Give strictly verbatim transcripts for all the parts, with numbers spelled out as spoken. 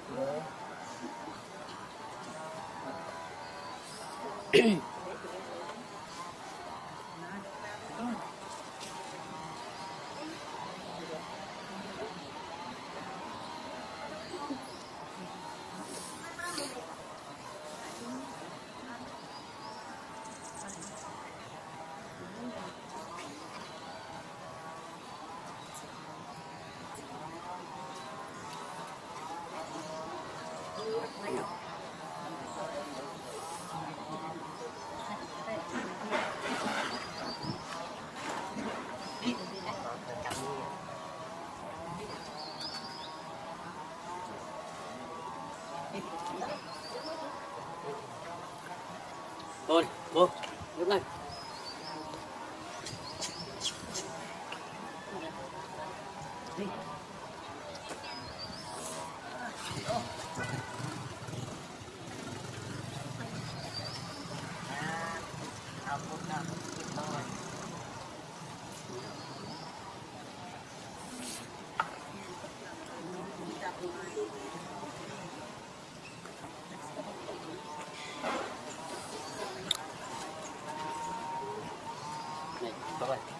Thôi, vô, lúc này. Này, bác ơi.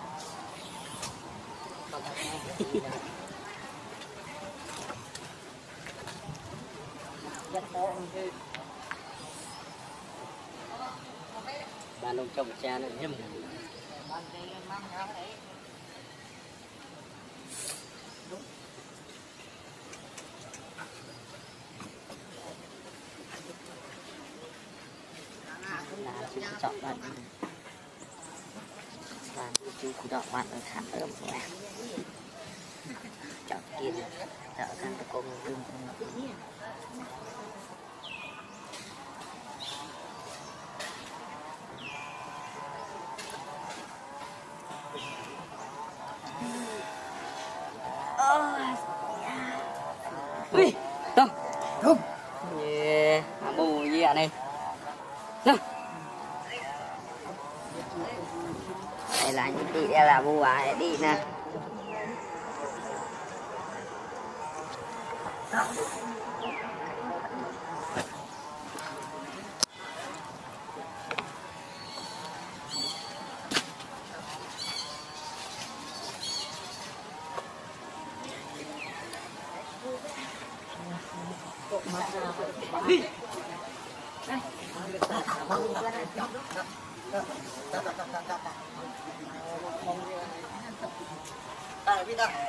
Bạn ông chồng cha nó nhầm. Là chú chọn bạn. Và chú cụ đọc bạn ở khám ớm của em. Chọn kia thở khăn của cô đừng không. Ui, đâu? Không. Yeah, bù gì ạ này? Nào. Đây là những tí đây là bù à đi nè. Đây, đi đâu?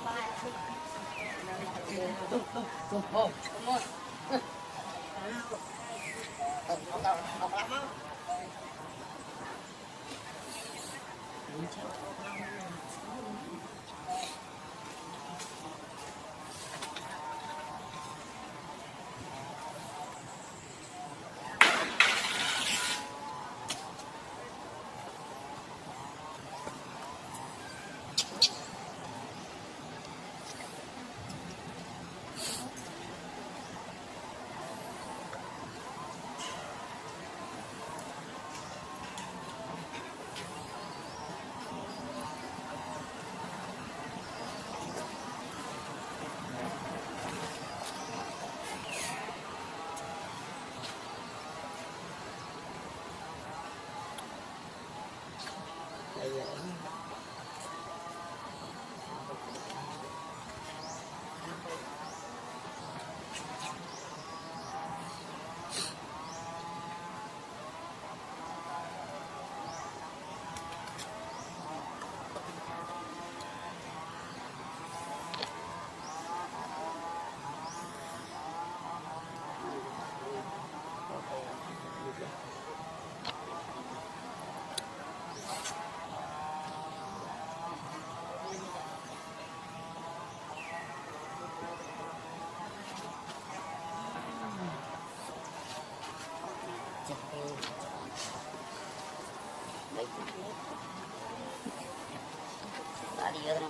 Đã đi rồi.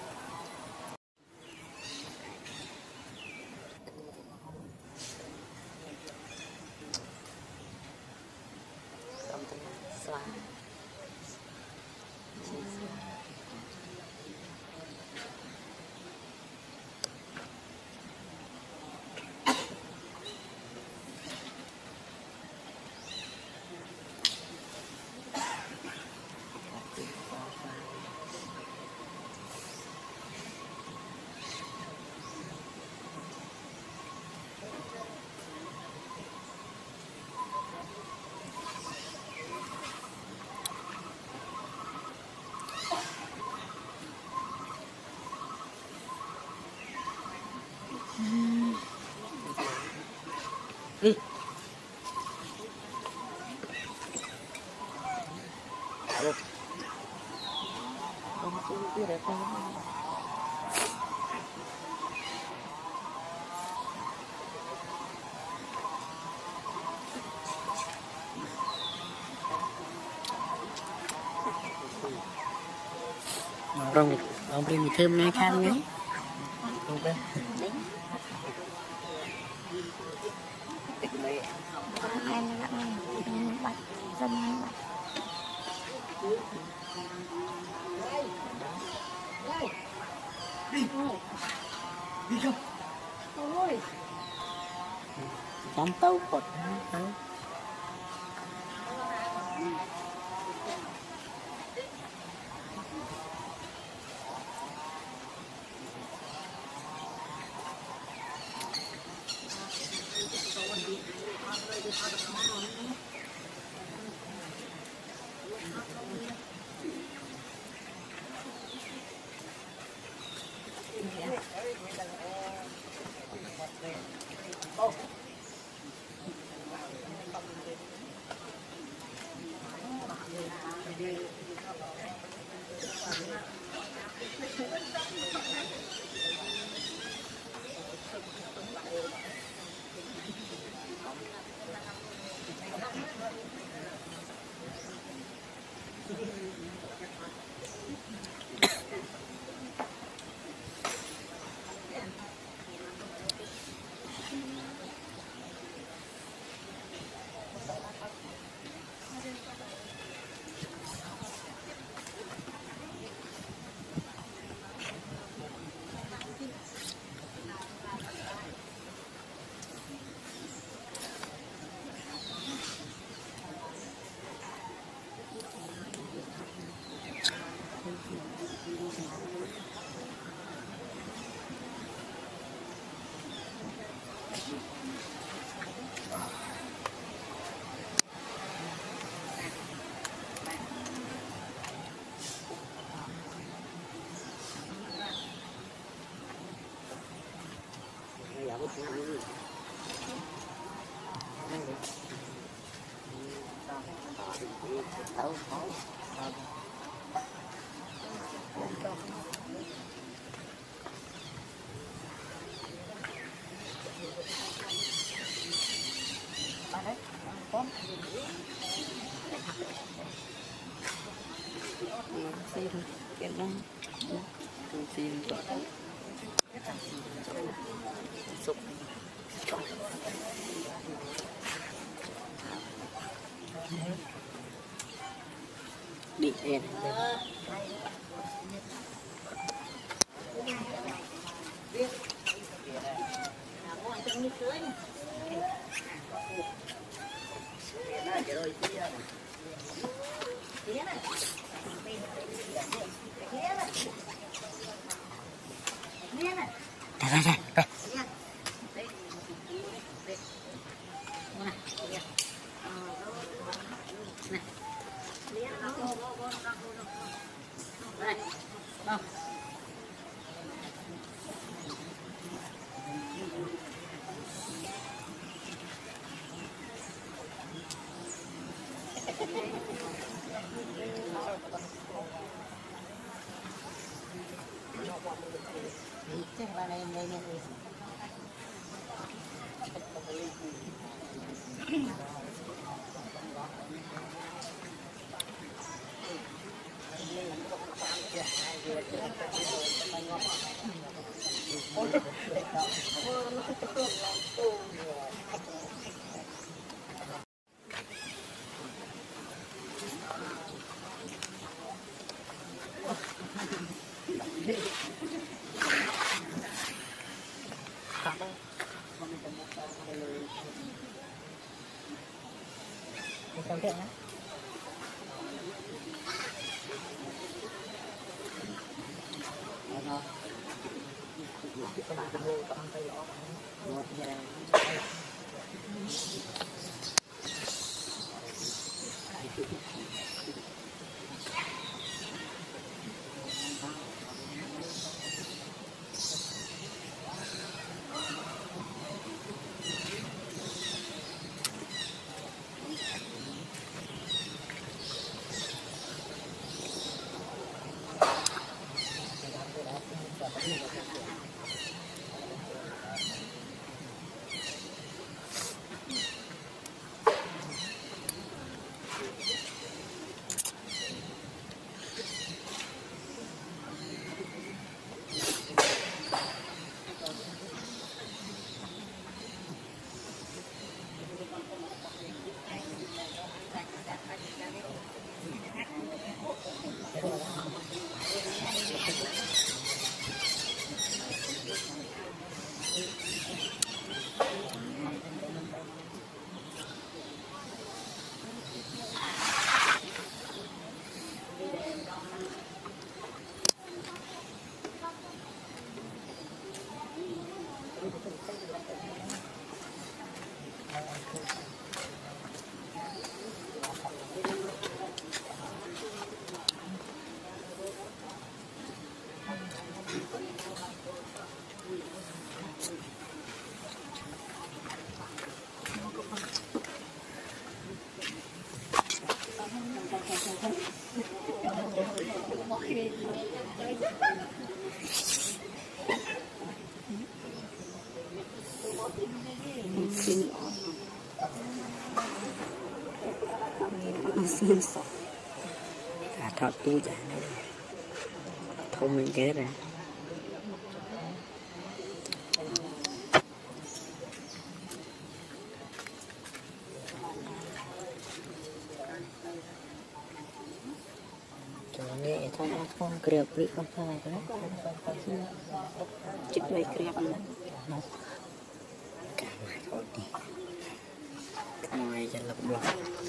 Không thể xóa. luôn. Không biết được không. Rong ông đi thêm nay khăn nhé. Không biết. Em đã mình bắt dân bắt. Đi. Đi không? Ôi. Chán tấu cột. Tấu khó. Ba đấy, có. Xin kiện đó. Xin sụp. Đi em. Đây, đây, đây. Không tiện nhé. à thọt tu chả thông minh kế rồi nghe thôi con kẹp bị con sai đó chích mấy kẹp nữa cả ngoài thôi đi cả ngoài cho lập được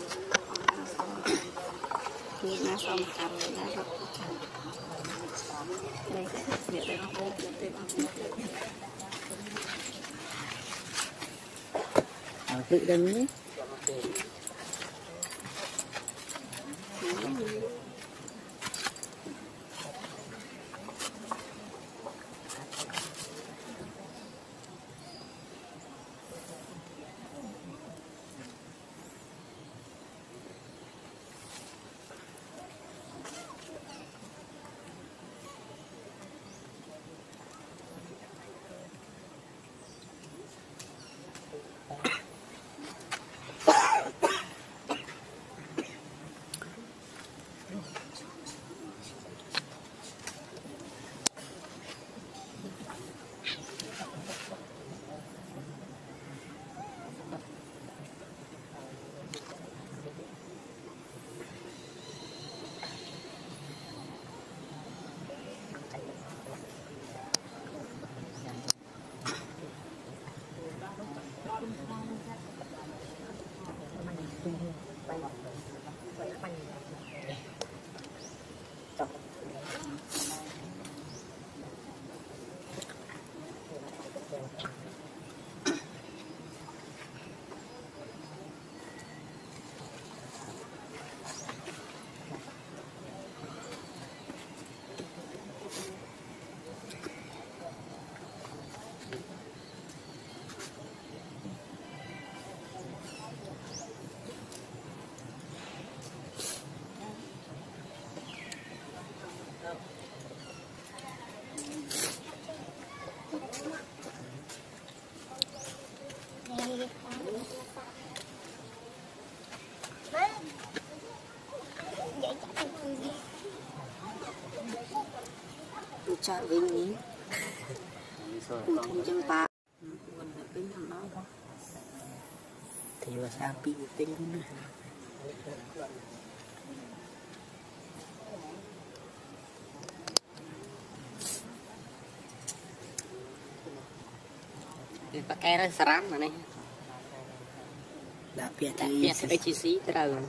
nghe nó xong cầm nó rất đây việc đây không được đây ở tự đừng nhé chọn vinh ní không chân ba thì là sao pi tinh nữa pakai ra seram mana dah biar tak biar saya cuci terus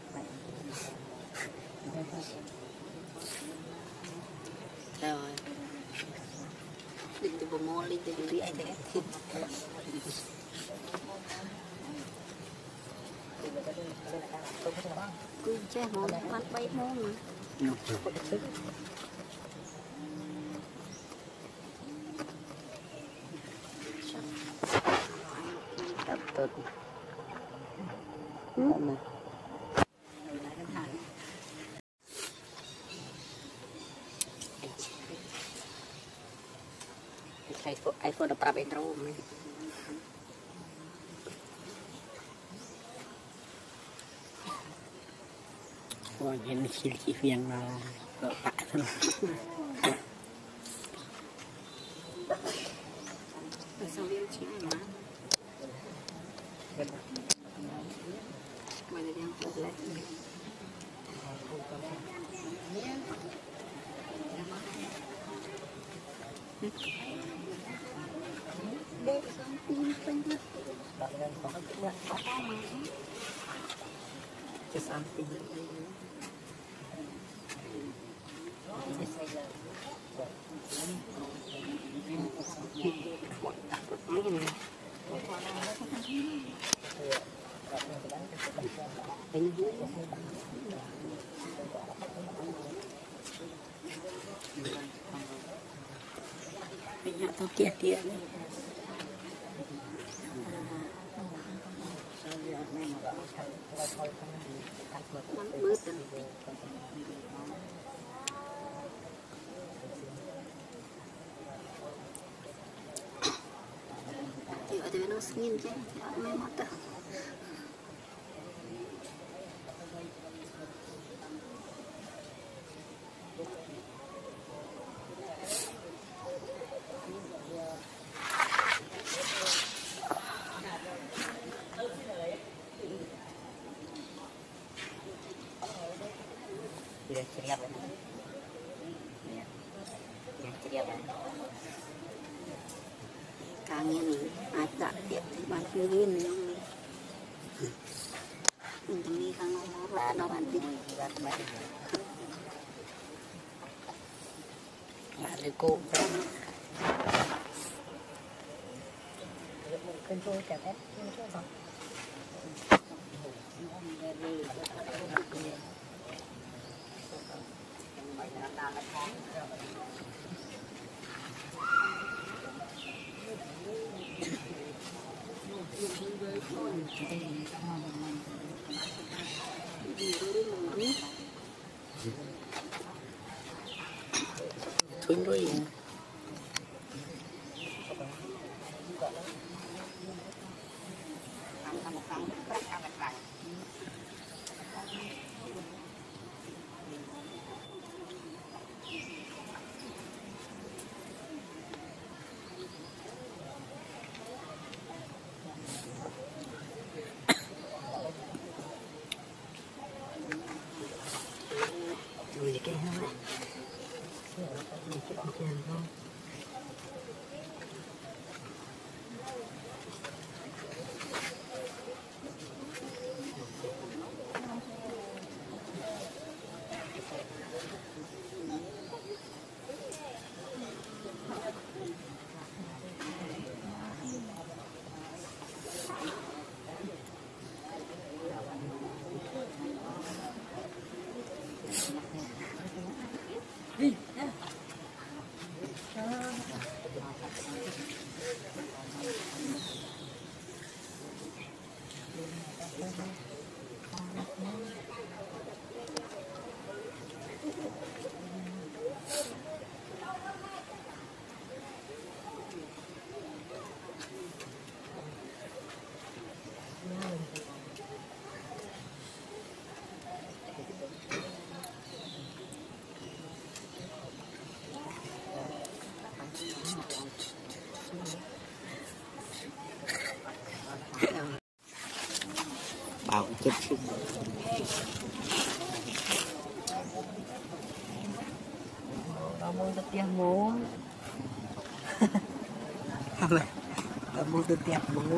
rồi định từ bộ môn đi từ đi ai thế cứ chơi môn bắt bay môn tập tốt iPhone iPhone udah pernah intro wah ini silky yang pak sambil cina mana yang pelan để xong tin quanh hết cho xong tin minyak tau dia-dia ni. Bớt nhìn chứ mấy mắt đó Tidak ceria kan? Ya, ya ceria kan? Kami ni ada dia bantu ini yang ni. Untuk ni kang nomor ada bantu. Ada cô. Control chặt hết. Thôi rồi. Rồi cái ha. Bảo chết chim. Nó mua được tiền mua. Nó mua được tiền mua.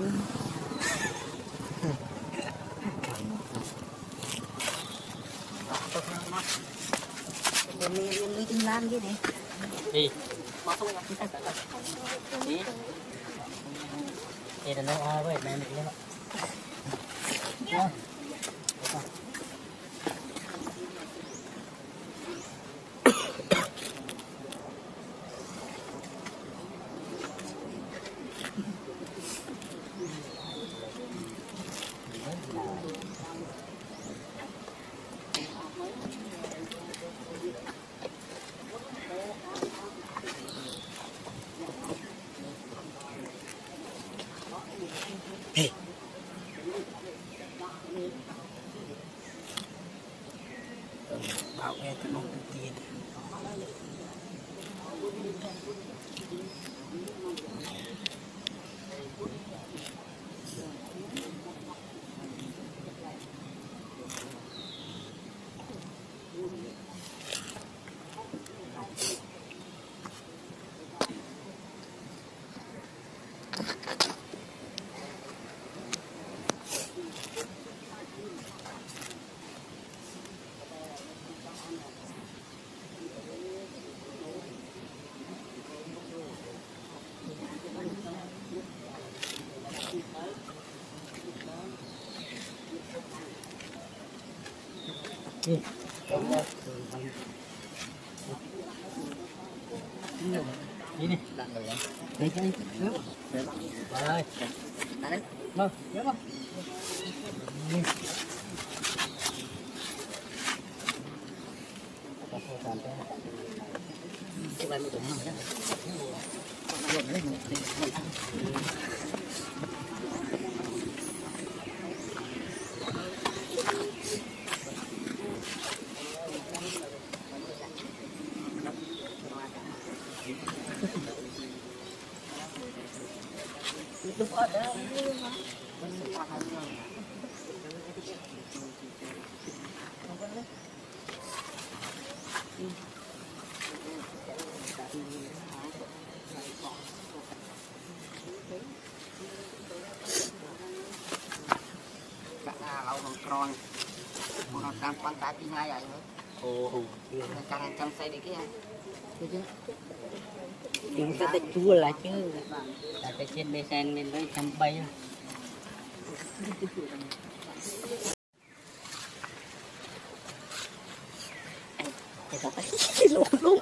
Bên này bên này tin lan cái này. Đi. Bỏ xuống đi. Đi. Đây là nó ai vậy mẹ mình lên. Yeah. Hey. Bảo nghe cái món đầu tiên. Đi. Đi đi. Đây chơi. Rồi. Đặt đi. Vâng, nhớ không? Đi. Cái bài mình tụi nó nhá. Còn nó lên một Đúng ở đó. Lâu còn tròn, còn đang quan tay đi ngay rồi. Ồ, càng càng say đi cái chúng ta tách chua là chứ, là cái trên bê sen mình với trăm bay. Cái đó phải lộn luôn.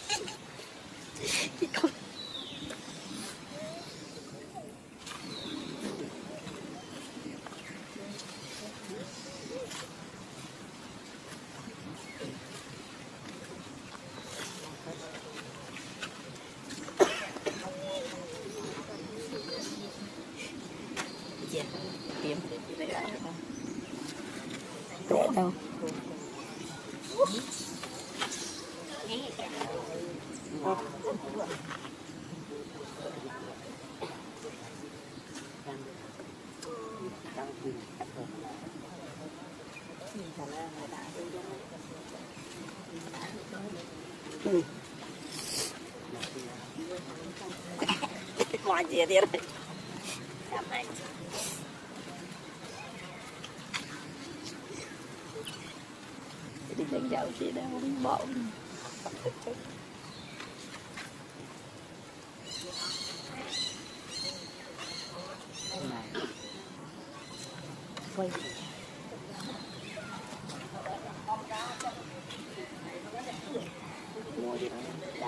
Kiếm rẻ đâu ừ. Ngoài gì đi đây đi đánh dạo chị đang đi bộ quay mua gì đó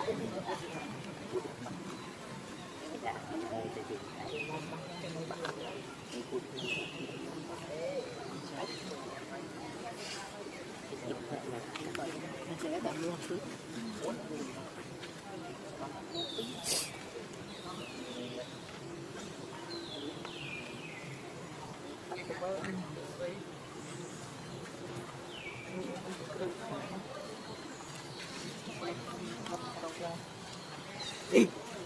sẽ đậm luôn chứ. Đi.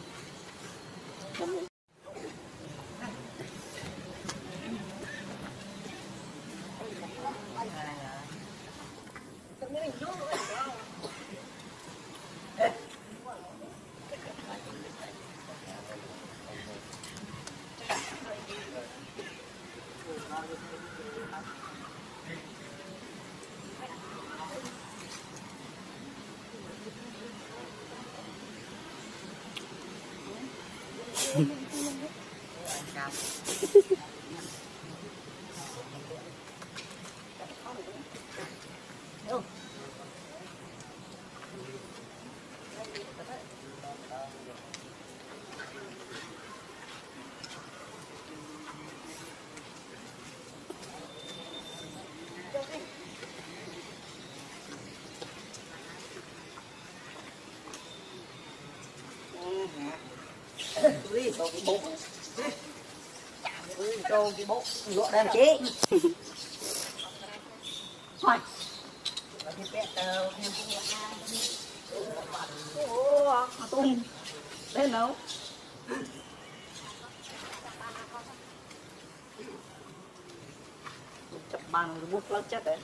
Ui, cô cái bố ui, cô cái bố lụa đây chị thôi ô, tung lên đâu chập bàn cái bút lắm chết đấy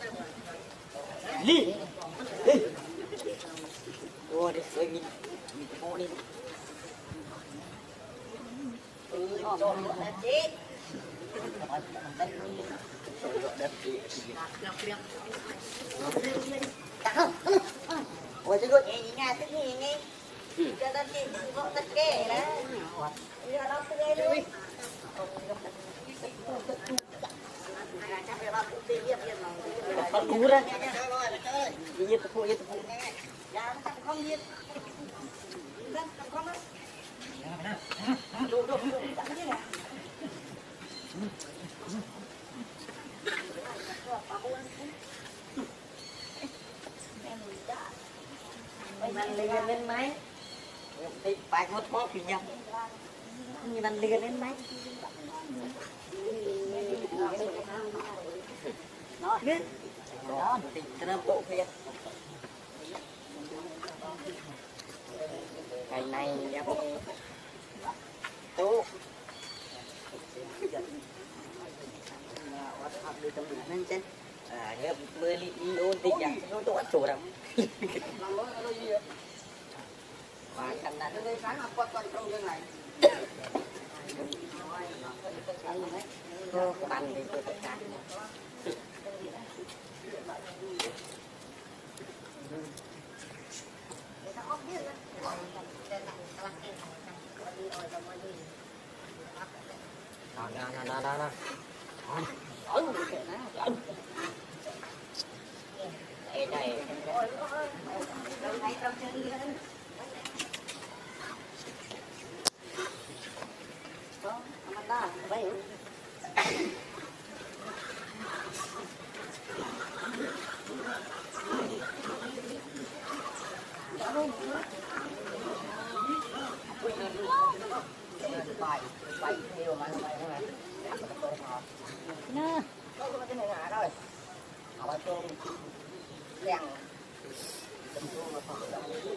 Li. Ôi, đây bộ đi. Ừ, cho nó đẹp chết. Đẹp chị. Ôi chứ good. Nghe nghe tức nghe nghe. Cho ta chị vợ tất kê đó. Bây giờ nó tươi luôn. Con cú ra nha. Giết phụ giết phụ. Dạ nó không giết. Rất không đó. Đồ đồ đồ chẳng thế nào. Bạn liền lên máy. Thì bạc một bó thì nhầm. Như bạn liền lên máy. Nó biết. Đó thì nó bộ phiền. Ngày này em tú đi tâm lên trên à nghe mười ly ôn tình à nó tôi ăn chủ đâu và cần là nó sáng học qua toàn trong cái này cô bàn thì tôi tất cả đó đó đó đó đó đây đây bài bài nhiều mà bài không này nè có cái này ngã rồi họ bắt tôm đèn tôm tôm mà không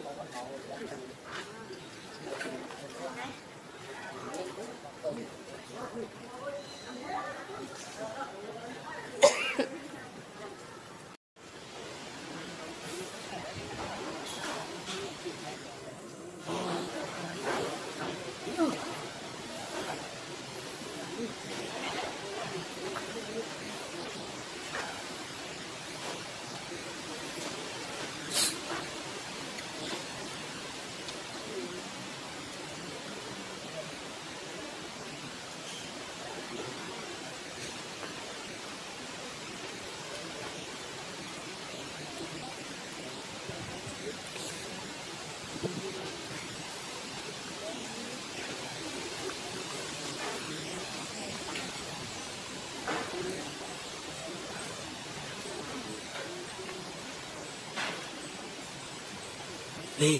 đi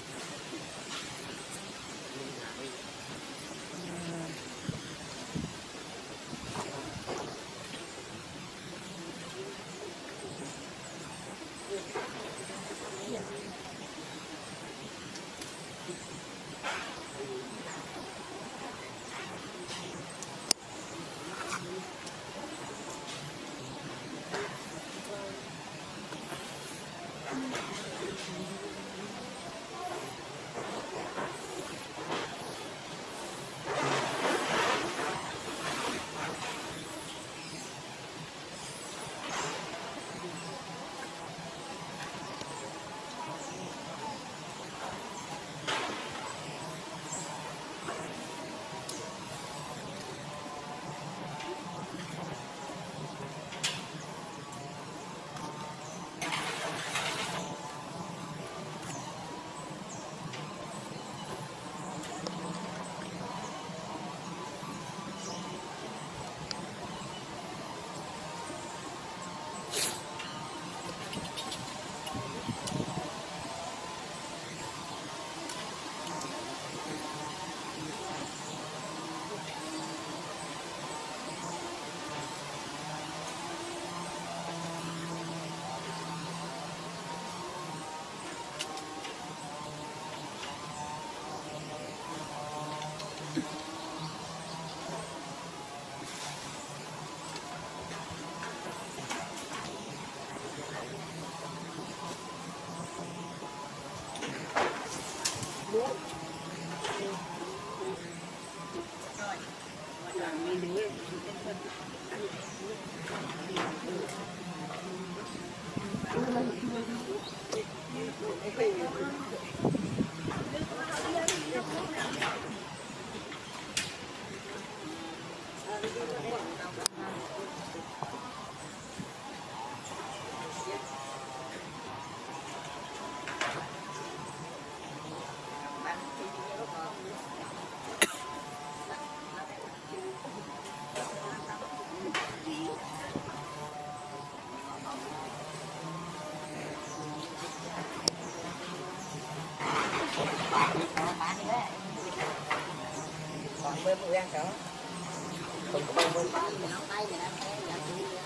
chơi một gan đó không có bao nhiêu nó tay này nó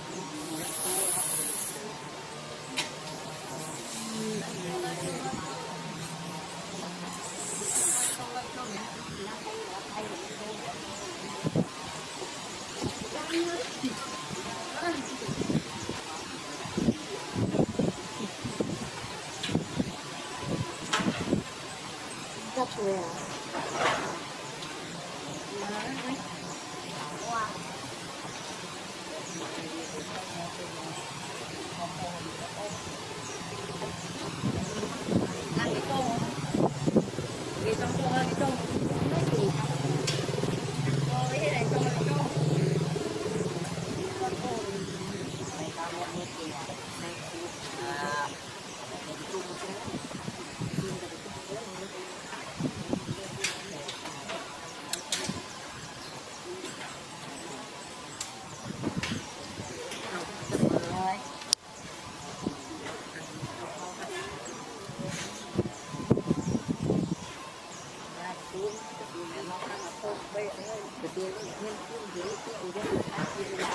Rất vui à. ăn cái tôm cái trong tôm cái tôm cái gì ôi cái này tôm cái tôm con tôm này tao mua hết kìa à Hãy subscribe cho kênh Ghiền Mì Gõ để không bỏ lỡ những video hấp dẫn.